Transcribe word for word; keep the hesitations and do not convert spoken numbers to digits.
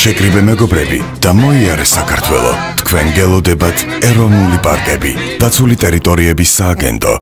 შეკრიბე მეგობრები და მოიარე საქართველო. თქვენ გელოდებათ ეროვნული პარკები, დაცული ტერიტორიების სააგენტო.